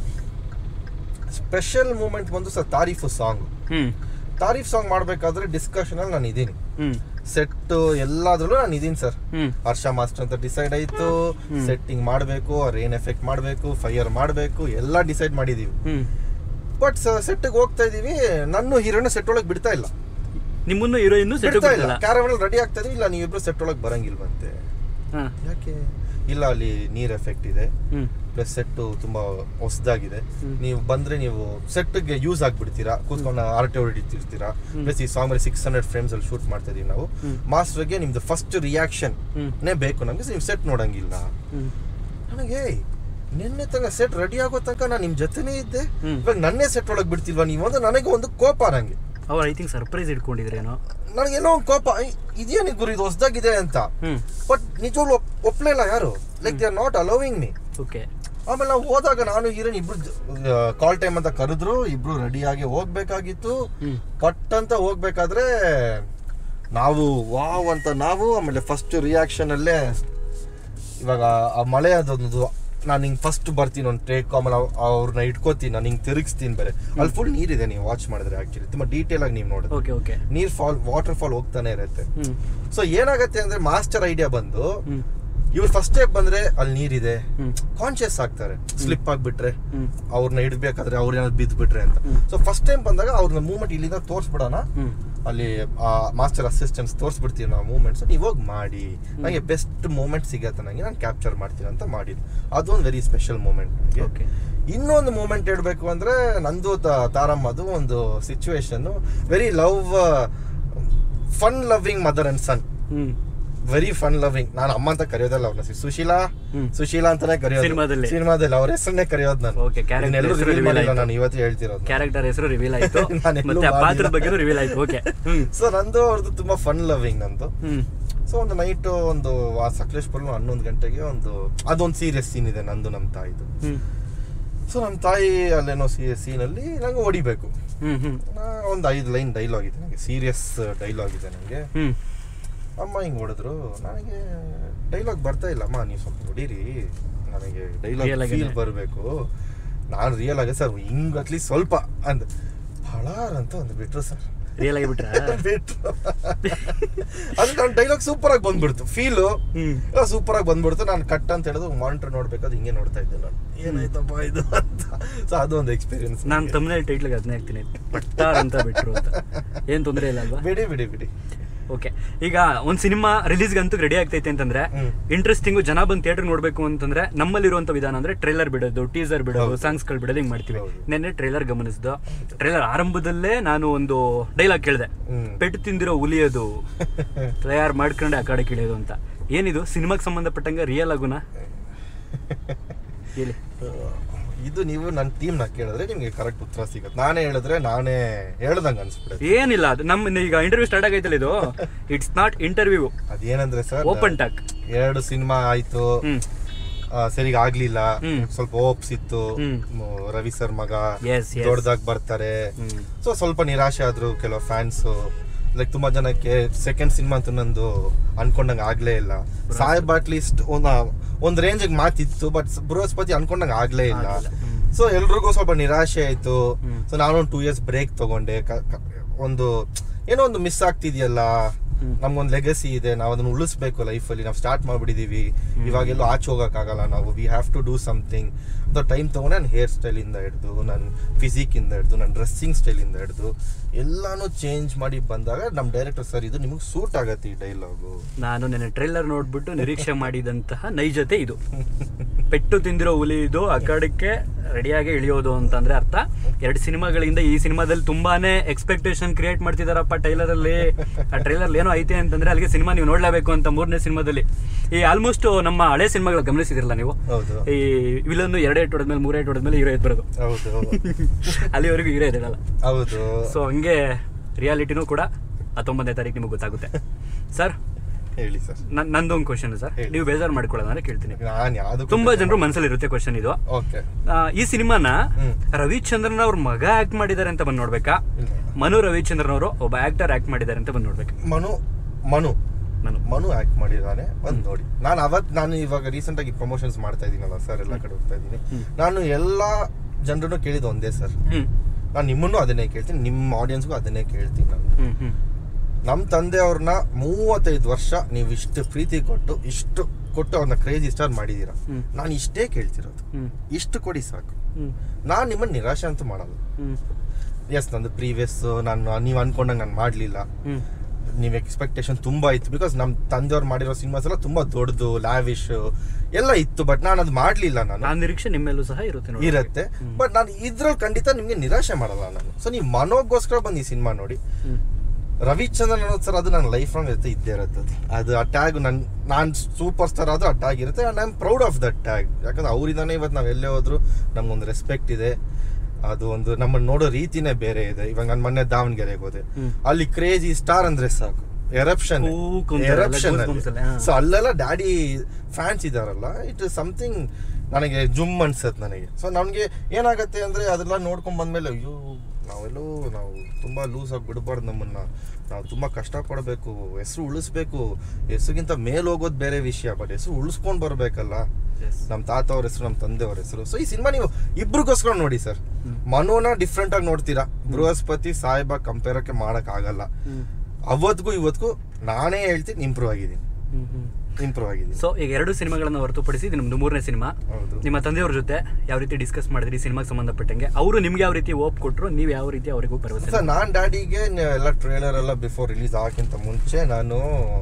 ಮೂಮೆಂಟ್ ಬಂದು ಸರ್ ತಾರೀಫ್ ಸಾಂಗ್ ಮಾಡ್ಬೇಕಾದ್ರೆ ಡಿಸ್ಕಷನ್ ಅಲ್ಲಿ ನಾನು ಇದೀನಿ. ಸೆಟ್ ಎಲ್ಲಾದ್ರಲ್ಲೂ ನಾನು ಇದೀನಿ ಸರ್. ಹರ್ಷ ಮಾಸ್ಟರ್ ಅಂತ ಡಿಸೈಡ್ ಆಯ್ತು, ಸೆಟ್ಟಿಂಗ್ ಮಾಡ್ಬೇಕು, ರೇನ್ ಎಫೆಕ್ಟ್ ಮಾಡ್ಬೇಕು, ಫೈರ್ ಮಾಡ್ಬೇಕು, ಎಲ್ಲ ಡಿಸೈಡ್ ಮಾಡಿದೀವಿ. ಬಟ್ ಸೆಟ್ಗೆ ಹೋಗ್ತಾ ಇದೀವಿ, ನನ್ನ ಹೀರೋಯಿನ್ ಸೆಟ್ ಒಳಗೆ ಬಿಡ್ತಾ ಇಲ್ಲ. ನಿಮ್ಮನ್ನು ಹೀರೋಯಿನ್ ಕ್ಯಾರವನ್ ರೆಡಿ ಆಗ್ತಾ ಇದೀವಿ, ಇಲ್ಲ ನೀವಿಬ್ರು ಸೆಟ್ ಒಳಗೆ ಬರಂಗಿಲ್ವಂತೆ. ಯಾಕೆ? ಇಲ್ಲ ಅಲ್ಲಿ ನೀರ್ ಎಫೆಕ್ಟ್ ಇದೆ, ಪ್ಲಸ್ ಸೆಟ್ ತುಂಬಾ ಹೊಸದಾಗಿದೆ, ನೀವು ಬಂದ್ರೆ ನೀವು ಸೆಟ್ಗೆ ಯೂಸ್ ಆಗ್ಬಿಡ್ತೀರಾ, ಕೂತ್ಕೊಂಡು ಆರ್ಟಿ ಹೊಡಿತಿರ್ತೀರಾ. ಪ್ಲಸ್ ಈ ಸಾಂಗ್ 600 ಫ್ರೇಮ್ಸ್ ಅಲ್ಲಿ ಶೂಟ್ ಮಾಡ್ತಾ ಇದೀವಿ ನಾವು. ಮಾಸ್ಟರ್ಗೆ ನಿಮ್ದು ಫಸ್ಟ್ ರಿಯಾಕ್ಷನ್ ಬೇಕು ನಮ್ಗೆ, ನೀವು ಸೆಟ್ ನೋಡಂಗಿಲ್ಲ. ನನಗೆ ನಿನ್ನೆ ತನಕ ಸೆಟ್ ರೆಡಿ ಆಗೋ ತನಕ ನಾನು ನಿಮ್ ಜೊತೆನೇ ಇದ್ದೆ, ಇವಾಗ ನನ್ನೇ ಸೆಟ್ ಒಳಗೆ ಬಿಡ್ತಿಲ್ವಾ ನೀವು ಅಂತ ನನಗೆ ಒಂದು ಕೋಪ. ನಂಗೆ ಅವ್ರು ಐ ಥಿಂಕ್ ಸರ್ಪ್ರೈಸ್ ಇಟ್ಕೊಂಡಿದ್ರೇನೋ, ನನಗೇನೋ ಒಂದು ಕೋಪ, ಇದೇನಿಗೆ ಗುರು ಇದು ಹೊಸದಾಗಿದೆ ಅಂತ. ಬಟ್ ನಿಜವಾಗ್ಲೂ ಒಪ್ಲೇ ಇಲ್ಲ ಯಾರು, like they are not allowing me. Okay. ಆಮೇಲೆ ನಾವು ಹೋದಾಗ ನಾನು ಹೀರೋಯಿನ್ ಇಬ್ರು ಕಾಲ್ ಟೈಮ್ ಅಂತ ಕರೆದ್ರು, ಇಬ್ರು ರೆಡಿಯಾಗಿ ಹೋಗ್ಬೇಕಾಗಿತ್ತು. ಪಟ್ ಅಂತ ಹೋಗ್ಬೇಕಾದ್ರೆ ನಾವು ವಾವ್ ಅಂತ ನಾವು, ಆಮೇಲೆ ಫಸ್ಟ್ ರಿಯಾಕ್ಷನ್ ಅಲ್ಲೇ ಇವಾಗ ಆ ಮಳೆ ಅದೊಂದು, ನಾನು ಹಿಂಗೆ ಫಸ್ಟ್ ಬರ್ತೀನಿ ಒಂದು ಟೇಕ್, ಆಮೇಲೆ ಅವ್ರನ್ನ ಇಟ್ಕೋತೀನಿ, ನಾನು ಹಿಂಗೆ ತಿರುಗಿಸ್ತೀನಿ. ಬೇರೆ ಅಲ್ಲಿ ಫುಲ್ ನೀರಿದೆ, ನೀವು ವಾಚ್ ಮಾಡಿದ್ರೆ ಆಕ್ಚುಲಿ ತುಂಬಾ ಡೀಟೇಲ್ ಆಗಿ ನೀವು ನೋಡಿದ್ರೆ ನೀರ್ ಫಾಲ್, ವಾಟರ್ ಫಾಲ್ ಹೋಗ್ತಾನೆ ಇರುತ್ತೆ. ಸೊ ಏನಾಗತ್ತೆ ಅಂದ್ರೆ ಮಾಸ್ಟರ್ ಐಡಿಯಾ ಬಂದು ಇವ್ರು ಫಸ್ಟ್ ಟೈಪ್ ಬಂದ್ರೆ ಅಲ್ಲಿ ನೀರಿದೆ, ಕಾನ್ಶಿಯಸ್ ಆಗ್ತಾರೆ, ಸ್ಲಿಪ್ ಆಗ್ಬಿಟ್ರೆ, ಅವ್ರನ್ನ ಇಡ್ಬೇಕಾದ್ರೆ ಅವ್ರ ಏನಾದ್ರು ಬಿದ್ಬಿಟ್ರೆ ಅಂತ. ಸೊ ಫಸ್ಟ್ ಟೈಮ್ ಬಂದಾಗ ಅವ್ರನ್ನ ಮೂವ್ಮೆಂಟ್ ಇಲ್ಲಿಂದ ತೋರಿಸ್ಬಿಡೋಣ, ಅಲ್ಲಿ ಮಾಸ್ಟರ್ ಅಸಿಸ್ಟೆಂಟ್ಸ್ ತೋರಿಸ್ಬಿಡ್ತೀವಿ ನಾವು ಮೂಮೆಂಟ್ಸ್, ನೀವು ಹೋಗಿ ಮಾಡಿ, ನನಗೆ ಬೆಸ್ಟ್ ಮೂಮೆಂಟ್ ಸಿಗತ್ತೆ ನನಗೆ, ನಾನು ಕ್ಯಾಪ್ಚರ್ ಮಾಡ್ತೀನಿ ಅಂತ ಮಾಡಿದ್ದು. ಅದೊಂದು ವೆರಿ ಸ್ಪೆಷಲ್ ಮೂಮೆಂಟ್ ನನಗೆ. ಇನ್ನೊಂದು ಮೂಮೆಂಟ್ ಹೇಳ್ಬೇಕು ಅಂದ್ರೆ ನಂದು ತಾರಮ್ಮದು ಒಂದು situation, very fun loving mother and son, very fun loving. ನಾನು ಅಮ್ಮ ಅಂತ ಕರೆಯೋದಲ್ಲ ಅವ್ರನ್ನ, ಸುಶೀಲಾ ಅಂತಾನೆ ಕರೆಯೋದು ಸಿನಿಮಾದಲ್ಲಿ, ಅವ್ರ ಹೆಸರನ್ನೇ ಕರೆಯೋದು ನಾನು. ನಾನು ಇವತ್ತು ಹೇಳ್ತಿರೋದು ಕ್ಯಾರೆಕ್ಟರ್ ಹೆಸರು ರಿವೀಲ್ ಆಯ್ತು, ಪಾತ್ರದ ಬಗ್ಗೆ ರಿವೀಲ್ ಆಯ್ತು. ಓಕೆ. ಸೊ ನಂದು ಅವ್ರದ್ದು ತುಂಬಾ ಫನ್ ಲವಿಂಗ್ ನಂದು. ಸೊ ಒಂದು ನೈಟ್ ಒಂದು ಸಕಲೇಶ್ಪುರ 11 ಗಂಟೆಗೆ ಅದೊಂದು ಸೀರಿಯಸ್ ಸೀನ್ ಇದೆ ನಂದು ನಮ್ಮ ತಾಯಿದು. ಸೊ ನಮ್ಮ ತಾಯಿ ಅಲ್ಲೇನೋ ಸೀನಲ್ಲಿ ನಂಗೆ ಹೊಡಿಬೇಕು, ಒಂದು 5 ಲೈನ್ ಡೈಲಾಗ್ ಇದೆ ನನಗೆ, ಸೀರಿಯಸ್ ಡೈಲಾಗ್ ಇದೆ ನನಗೆ. ಅಮ್ಮ ಹಿಂಗೆ ಹೊಡೆದ್ರು, ನನಗೆ ಡೈಲಾಗ್ ಬರ್ತಾ ಇಲ್ಲ, ಅಮ್ಮ ನೀವು ಸ್ವಲ್ಪ ಹೊಡೀರಿ, ನನಗೆ ಡೈಲಾಗ್ ಫೀಲ್ ಬರಬೇಕು. ನಾನು ರಿಯಲ್ ಆಗಿ ಸರ್ ಹಿಂಗೆ ಅಟ್ಲೀಸ್ಟ್ ಸ್ವಲ್ಪ ಅಂದ ಹಳಾರ್ ಅಂತ ಒಂದು ಬಿಟ್ರು ಸರ್, ರಿಯಲ್ ಆಗಿ ಬಿಟ್ರು. ಅದು ನನ್ನ ಡೈಲಾಗ್ ಸೂಪರ್ ಆಗಿ ಬಂದ್ಬಿಡ್ತು, ಫೀಲು ಸೂಪರ್ ಆಗಿ ಬಂದ್ಬಿಡ್ತು. ನಾನು ಕಟ್ ಅಂತ ಹೇಳಿದ್ರು ಮಾನಿಟರ್ ನೋಡ್ಬೇಕಾದ್ರೆ ಹಿಂಗೆ ನೋಡ್ತಾ ಇದ್ದೆ ನಾನು, ಏನಾಯ್ತಪ್ಪ ಇದು ಅಂತ. ಸೊ ಅದು ಒಂದು ಎಕ್ಸ್ಪೀರಿಯನ್ಸ್. ನಾನು ತಮ್ಮನೇಲಿ ಟೈಟ್ಲಿಗೆ ಅದನ್ನೇ ಹಾಕ್ತೀನಿ, ಪಟ್ಟಾರ್ ಅಂತ ಬಿಟ್ರು ಅಂತ. ಏನು ತೊಂದರೆ ಇಲ್ಲ ಅಲ್ವಾ? ಬಿಡಿ. ಓಕೆ. ಈಗ ಒಂದು ಸಿನಿಮಾ ರಿಲೀಸ್ಗೆ ಅಂತೂ ರೆಡಿ ಆಗ್ತೈತೆ ಅಂತಂದ್ರೆ ಇಂಟ್ರೆಸ್ಟಿಂಗು, ಜನ ಬಂದು ಥಿಯೇಟರ್ ನೋಡ್ಬೇಕು ಅಂತಂದ್ರೆ ನಮ್ಮಲ್ಲಿರುವಂತ ವಿಧಾನ ಅಂದ್ರೆ ಟ್ರೈಲರ್ ಬಿಡೋದು, ಟೀಸರ್ ಬಿಡೋದು, ಸಾಂಗ್ಸ್ಗಳು ಬಿಡೋದು, ಹಿಂಗೆ ಮಾಡ್ತೀವಿ. ನೆನ್ನೆ ಟ್ರೈಲರ್ ಗಮನಿಸಿದ್ದು, ಟ್ರೈಲರ್ ಆರಂಭದಲ್ಲೇ ನಾನು ಒಂದು ಡೈಲಾಗ್ ಕೇಳಿದೆ, ಪೆಟ್ಟು ತಿಂದಿರೋ ಹುಲಿಯೋದು ತಯಾರು ಮಾಡ್ಕೊಂಡೆ ಆ ಕಡೆ ಕಿಳಿಯೋದು ಅಂತ. ಏನಿದು ಸಿನಿಮಾಗೆ ಸಂಬಂಧಪಟ್ಟಂಗೆ ರಿಯಲ್ ಆಗುನಾ ಹೇಳಿ? ಇದು ನೀವು ನನ್ನ ಟೀಮ್ನ ಕೇಳಿದ್ರೆ ನಿಮ್ಗೆ ಕರೆಕ್ಟ್ ಉತ್ತರ ಸಿಗುತ್ತೆ, ನಾನೇ ಹೇಳಿದ್ರೆ ನಾನೇ ಹೇಳ್ದಂಗೆ ಅನ್ಸ್ಬಿಡುತ್ತೆ. ಏನಿಲ್ಲ, ಅದು ನಮ್ಮ ಈಗ ಇಂಟರ್ವ್ಯೂ ಸ್ಟಾರ್ಟ್ ಆಗೈತಲ್ಲ, ಇದು ಇಟ್ಸ್ ನಾಟ್ ಇಂಟರ್ವ್ಯೂ. ಅದೇನಂದ್ರೆ ಸರ್, ಓಪನ್ ಟಾಕ್. 2 ಸಿನಿಮಾ ಆಯ್ತು, ಸರಿಗ ಆಗ್ಲಿಲ್ಲ, ಸ್ವಲ್ಪ ಹೋಪ್ಸ್ ಇತ್ತು, ರವಿ ಸರ್ ಮಗ ದೊಡ್ಡದಾಗಿ ಬರ್ತಾರೆ, ಸೊ ಸ್ವಲ್ಪ ನಿರಾಶೆ ಆದ್ರು ಕೆಲವು ಫ್ಯಾನ್ಸ್. ಲೈಕ್ ತುಂಬಾ ಜನಕ್ಕೆ ಸೆಕೆಂಡ್ ಸಿನಿಮಾ ಅಂತೂ ನಂದು ಅನ್ಕೊಂಡಂಗೆ ಆಗ್ಲೇ ಇಲ್ಲ. ಸಾಹೇಬ್ ಅಟ್ಲೀಸ್ಟ್ ಒಂದ್ ರೇಂಜಿಗೆ ಮಾತಿತ್ತು, ಬಟ್ ಬೃಹಸ್ಪತಿ ಅನ್ಕೊಂಡಂಗೆ ಆಗ್ಲೇ ಇಲ್ಲ. ಸೊ ಎಲ್ರಿಗೂ ಸ್ವಲ್ಪ ನಿರಾಶೆ ಆಯ್ತು. ಸೊ ನಾನು ಒಂದು 2 years ಬ್ರೇಕ್ ತಗೊಂಡೆ. ಏನೋ ಒಂದು ಮಿಸ್ ಆಗ್ತಿದೆಯಲ್ಲ, ನಮ್ಗೊಂದು ಲೆಗಸಿ ಇದೆ, ನಾವು ಅದನ್ನ ಉಳಿಸ್ಬೇಕು ಲೈಫಲ್ಲಿ. ನಾವು ಸ್ಟಾರ್ಟ್ ಮಾಡ್ಬಿಟ್ಟಿದೀವಿ, ಇವಾಗೆಲ್ಲೂ ಆಚೆ ಹೋಗಕ್ಕಾಗಲ್ಲ ನಾವು, we have to do something ಅಂತ ಟೈಮ್ ತಗೊಂಡು ನಾನು ಹೇರ್ ಸ್ಟೈಲಿಂದ ಹಿಡಿದು, ನನ್ನ ಫಿಸಿಕ್ಕಿಂದ ಹಿಡಿದು, ನನ್ನ ಡ್ರೆಸ್ಸಿಂಗ್ ಸ್ಟೈಲಿಂದ ಹಿಡಿದು ಎಲ್ಲಾನು ಚೇಂಜ್ ಮಾಡಿ ಬಂದಾಗ ನಮ್ಮ ಡೈರೆಕ್ಟರ್ ಸರ್ ಇದು ನಿಮಗೆ ಸೂಟ್ ಆಗತ್ತೆ ಈ ಡೈಲಾಗು. ನಾನು ನನ್ನ ಟ್ರೈಲರ್ ನೋಡ್ಬಿಟ್ಟು ನಿರೀಕ್ಷೆ ಮಾಡಿದಂತಹ ನೈಜತೆ ಇದು. ಪೆಟ್ಟು ತಿಂದಿರೋ ಹುಲಿ ಇದು ಅಖಾಡಕ್ಕೆ ರೆಡಿಯಾಗಿ ಇಳಿಯೋದು ಅಂತಂದ್ರೆ ಅರ್ಥ. 2 ಸಿನಿಮಾಗಳಿಂದ ಈ ಸಿನಿಮಾದಲ್ಲಿ ತುಂಬಾನೇ ಎಕ್ಸ್ಪೆಕ್ಟೇಷನ್ ಕ್ರಿಯೇಟ್ ಮಾಡ್ತಿದಾರಪ್ಪ ಟ್ರೈಲರಲ್ಲಿ. ಆ ಟ್ರೈಲರ್ ಏನೋ ಐತೆ ಅಂತಂದ್ರೆ ಅಲ್ಲಿಗೆ ಸಿನಿಮಾ ನೀವು ನೋಡ್ಲೇಬೇಕು ಅಂತ. 3ನೇ ಸಿನಿಮಾದಲ್ಲಿ ಈ ಆಲ್ಮೋಸ್ಟ್ ನಮ್ಮ ಹಳೆ ಸಿನಿಮಾಗಳ ಗಮನಿಸಿದಿರಲ್ಲ ನೀವು, ಈ ವಿಲನ್ 2 ಏಟ್ ಹೊಡೆದ್ಮೇಲೆ 3 ಏಟ್ ಹೊಡೆದ್ಮೇಲೆ ಹೀರೋ ಎದ್ದು ಬರೋದು, ಅಲ್ಲಿವರೆಗೂ ಹೀರೋ ಎದ್ದೇಳಲ್ಲ. ಸೊ ಹಂಗೆ ರಿಯಾಲಿಟಿನೂ ಕೂಡ 19ನೇ ತಾರೀಕು ನಿಮಗೆ ಗೊತ್ತಾಗುತ್ತೆ. ಸರ್ ಹೇಳಿ ಸರ್, ನಂದೊಂದು ಕ್ವಶನ್ ಸರ್, ನೀವು ಬೇಜಾರು ಮಾಡ್ಕೊಳ್ಳೋದ್ರೆ ಕೇಳ್ತೀನಿ. ತುಂಬಾ ಜನರು ಮನಸ್ಸಲ್ಲಿ ಇರುತ್ತೆ ಕ್ವಶನ್ ಇದು. ಈ ಸಿನಿಮಾನ ರವಿಚಂದ್ರನ್ ಅವ್ರ ಮಗ ಆಕ್ಟ್ ಮಾಡಿದ್ದಾರೆ ಅಂತ ಬಂದು ನೋಡ್ಬೇಕಾ, ಮನು ರವಿಚಂದ್ರನ್ ಅವರು ಒಬ್ಬ ಆಕ್ಟರ್ ಆಕ್ಟ್ ಮಾಡಿದ್ದಾರೆ ಅಂತ ಬಂದು ನೋಡ್ಬೇಕು? ಮನು ಆಕ್ಟ್ ಮಾಡಿದ್ದಾನೆ, ಬಂದು ನೋಡಿ. ನಾನು ಇವಾಗ ರೀಸೆಂಟ್ ಆಗಿ ಪ್ರಮೋಷನ್ಸ್ ಮಾಡ್ತಾ ಇದೀನಲ್ಲ ಸರ್, ಎಲ್ಲ ಕಡೆ ಹೋಗ್ತಾ ಇದ್ದೀನಿ. ನಾನು ಎಲ್ಲಾ ಜನರನ್ನು ಕೇಳಿದ ಒಂದೇ ಸರ್, ನಾನು ನಿಮ್ಮನ್ನು ಅದನ್ನೇ ಕೇಳ್ತೀನಿ, ನಿಮ್ಮ ಆಡಿಯನ್ಸ್ಗೂ ಅದನ್ನೇ ಕೇಳ್ತೀನಿ. ನಾನು ನಮ್ಮ ತಂದೆ ಅವ್ರನ್ನ 35 ವರ್ಷ ನೀವು ಇಷ್ಟು ಪ್ರೀತಿ ಕೊಟ್ಟು ಅವ್ರನ್ನ ಕ್ರೇಜಿ ಸ್ಟಾರ್ ಮಾಡಿದೀರಾ. ನಾನು ಇಷ್ಟೇ ಕೇಳ್ತಿರೋದು, ಇಷ್ಟು ಕೊಡಿ ಸಾಕು. ನಾನು ನಿಮ್ಮನ್ನ ನಿರಾಶೆ ಅಂತೂ ಮಾಡಲ್ಲ. ಎಸ್, ನಂದು ಪ್ರೀವಿಯಸ್ ನೀವು ಅನ್ಕೊಂಡಂಗೆ ನಾನು ಮಾಡಲಿಲ್ಲ, ನೀವು ಎಕ್ಸ್ಪೆಕ್ಟೇಷನ್ ತುಂಬಾ ಇತ್ತು. ಬಿಕಾಸ್ ನಮ್ಮ ತಂದೆಯವ್ರು ಮಾಡಿರೋ ಸಿನಿಮಾಸ್ ಎಲ್ಲ ತುಂಬಾ ದೊಡ್ಡದು, ಲ್ಯಾವಿಶ್ ಎಲ್ಲ ಇತ್ತು. ಬಟ್ ನಾನು ಅದು ಮಾಡ್ಲಿಲ್ಲ. ನಾನು ನಿರೀಕ್ಷೆ ನಿಮ್ಮೆಲ್ಲೂ ಸಹ ಇರುತ್ತೆ. ಬಟ್ ನಾನು ಇದ್ರಲ್ಲಿ ಖಂಡಿತ ನಿಮ್ಗೆ ನಿರಾಶೆ ಮಾಡಲ್ಲ ನಾನು. ಸೊ ನೀವು ಮನೋಗೋಸ್ಕರ ಬಂದು ಈ ಸಿನಿಮಾ ನೋಡಿ. ರವಿಚಂದ್ರನ್ ಅನ್ನೋದು ಸರ್, ಅದು ನನ್ನ ಲೈಫ್ ಲಾಂಗ್ ಇದ್ದೇ ಇರುತ್ತೆ. ಅದು ಆ ಟ್ಯಾಗ್ ನಾನು ಸೂಪರ್ ಸ್ಟಾರ್ ಆದ್ರೂ ಆ ಟ್ಯಾಗ್ ಇರುತ್ತೆ. And I am proud of that tag. ಯಾಕಂದ್ರೆ ಅವರಿಂದಾನೇ ಇವತ್ತು ನಾವು ಎಲ್ಲೇ ಹೋದ್ರು ನಮ್ಗೊಂದು ರೆಸ್ಪೆಕ್ಟ್ ಇದೆ. ಅದು ಒಂದು ನಮ್ಮನ್ನು ನೋಡೋ ರೀತಿನೇ ಬೇರೆ ಇದೆ. ಇವಾಗ ನಾನು ಮೊನ್ನೆ ದಾವಣಗೆರೆಗೆ ಹೋದೆ, ಅಲ್ಲಿ ಕ್ರೇಜಿ ಸ್ಟಾರ್ ಅಂದ್ರೆ ಸಾಕು, ಎರಪ್ಷನ್. ಸೊ ಅಲ್ಲೆಲ್ಲ ಡ್ಯಾಡಿ ಫ್ಯಾನ್ಸ್ ಇದಾರಲ್ಲ, ಇಟ್ ಇಸ್ ಸಮಥಿಂಗ್ ನನಗೆ ಜುಮ್ ಅನ್ಸತ್ ನನಗೆ. ಸೊ ನಮ್ಗೆ ಏನಾಗತ್ತೆ ಅಂದ್ರೆ ಅದೆಲ್ಲ ನೋಡ್ಕೊಂಡ್ ಬಂದ್ಮೇಲೆ, ಅಯ್ಯೋ ನಾವು ತುಂಬಾ ಲೂಸ್ ಆಗಿ ಬಿಡಬಾರ್ದು, ನಮ್ಮನ್ನ ನಾವು ತುಂಬಾ ಕಷ್ಟ ಪಡಬೇಕು, ಹೆಸರು ಉಳಿಸ್ಬೇಕು. ಹೆಸರಿಗಿಂತ ಮೇಲ್ ಹೋಗೋದು ಬೇರೆ ವಿಷಯ, ಬಟ್ ಹೆಸರು ಉಳಿಸ್ಕೊಂಡ್ ಬರ್ಬೇಕಲ್ಲ. ನಮ್ಮ ತಾತ ಅವ್ರ ಹೆಸರು, ನಮ್ಮ ತಂದೆ ಅವ್ರ ಹೆಸರು. ಸೊ ಈ ಸಿನಿಮಾ ನೀವು ಇಬ್ರಿಗೋಸ್ಕರ ನೋಡಿ ಸರ್. ಮನೋನ ಡಿಫ್ರೆಂಟ್ ಆಗಿ ನೋಡ್ತೀರಾ, ಬೃಹಸ್ಪತಿ ಸಾಹೇಬ ಕಂಪೇರಕ್ಕೆ ಮಾಡಕ್ ಆಗಲ್ಲ. ಅವತ್ತಿಗೂ ಇವತ್ತಿಗೂ ನಾನೇ ಹೇಳ್ತೀನಿ ಇಂಪ್ರೂವ್ ಆಗಿದ್ದೀನಿ. ಇಂಪ್ರೂವ್ ಆಗಿದೆ. ಸೊ ಈಗ 2 ಸಿನಿಮಾಗಳನ್ನು ಹೊರತುಪಡಿಸಿ ಇದು ನಿಮ್ದು 3ನೇ ಸಿನಿಮಾ. ನಿಮ್ಮ ತಂದೆಯವ್ರ ಜೊತೆ ಯಾವ ರೀತಿ ಡಿಸ್ಕಸ್ ಮಾಡಿದ್ರಿ ಸಿನಿಮಾಗೆ ಸಂಬಂಧಪಟ್ಟಂಗೆ? ಅವರು ನಿಮ್ಗೆ ಯಾವ ರೀತಿ ಓಪ್ ಕೊಟ್ಟರು, ನೀವು ಯಾವ ರೀತಿ ಅವರಿಗೂ ಭರವಸೆ? ಸರ್ ನಾನು ಡ್ಯಾಡಿಗೆ ಎಲ್ಲ ಟ್ರೇಲರ್ ಎಲ್ಲ ಬಿಫೋರ್ ರಿಲೀಸ್ ಆಗಕ್ಕಿಂತ ಮುಂಚೆ ನಾನು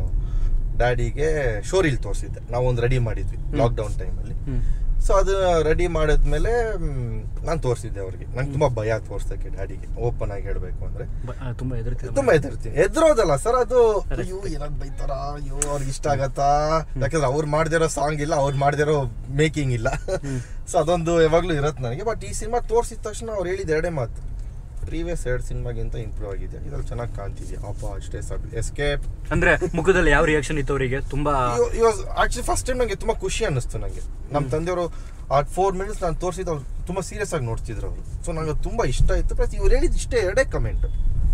ಡ್ಯಾಡಿಗೆ ಶೋ ರೀಲ್ ತೋರಿಸಿದ್ದೆ. ನಾವೊಂದು ರೆಡಿ ಮಾಡಿದ್ವಿ ಲಾಕ್ಡೌನ್ ಟೈಮಲ್ಲಿ. ಸೊ ಅದು ರೆಡಿ ಮಾಡಿದ್ಮೇಲೆ ನಾನು ತೋರಿಸಿದ್ದೆ ಅವ್ರಿಗೆ. ನಂಗೆ ತುಂಬ ಭಯ ತೋರ್ಸೋಕ್ಕೆ ಡ್ಯಾಡಿಗೆ, ಓಪನ್ ಆಗಿ ಹೇಳಬೇಕು ಅಂದರೆ. ತುಂಬ ಹೆದರ್ತೀನಿ. ಹೆದರೋದಲ್ಲ ಸರ್, ಅದು ಅಯ್ಯೋ ಏನಾದ್ರು ಬೈತಾರ, ಅಯ್ಯೋ ಅವ್ರಿಗೆ ಇಷ್ಟ ಆಗತ್ತಾ, ಯಾಕಂದ್ರೆ ಅವ್ರು ಮಾಡ್ದಿರೋ ಸಾಂಗ್ ಇಲ್ಲ, ಅವ್ರು ಮಾಡ್ದಿರೋ ಮೇಕಿಂಗ್ ಇಲ್ಲ. ಸೊ ಅದೊಂದು ಯಾವಾಗಲೂ ಇರತ್ತೆ ನನಗೆ. ಬಟ್ ಈ ಸಿನಿಮಾ ತೋರಿಸಿದ ತಕ್ಷಣ ಅವ್ರು ಹೇಳಿದ 2 ಮಾತು, ಪ್ರೀವಿಯಸ್ 2 ಸಿನಿಮಾಗಿಂತ ಇಂಪ್ರೂವ್ ಆಗಿದೆ, ಇದ್ರಲ್ಲಿ ಚೆನ್ನಾಗಿ ಕಾಣ್ತಿದ್ಯಾ ಅಪ್ಪ, ಅಷ್ಟೇ ಸಾಕು. ಎಸ್ಕೇಪ್ ಅಂದ್ರೆ ಮುಖದಲ್ಲಿ ಯಾವ ರಿಯಾಕ್ಷನ್ ಇತ್ತು ಅವರಿಗೆ? ತುಂಬಾ ಆಕ್ಚುಲಿ ಫಸ್ಟ್ ಟೈಮ್ ನನಗೆ ತುಂಬಾ ಖುಷಿ ಅನ್ನಿಸ್ತು. ನನಗೆ ನಮ್ಮ ತಂದೆಯವರು ಆ 4 ಮಿನಿಟ್ಸ್ ನಾನು ತೋರಿಸಿದ್ದು ಅವ್ರು ತುಂಬಾ ಸೀರಿಯಸ್ ಆಗಿ ನೋಡ್ತಿದ್ರು ಅವರು. ಸೊ ನನಗೆ ತುಂಬಾ ಇಷ್ಟ ಆಯ್ತು. ಪ್ಲಸ್ ಇವ್ರು ಹೇಳಿದ ಇಷ್ಟೇ 2 ಕಮೆಂಟ್,